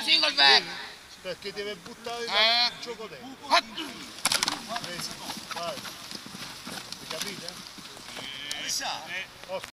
single back. Perché deve buttare il gioco dentro. Vai. Capite?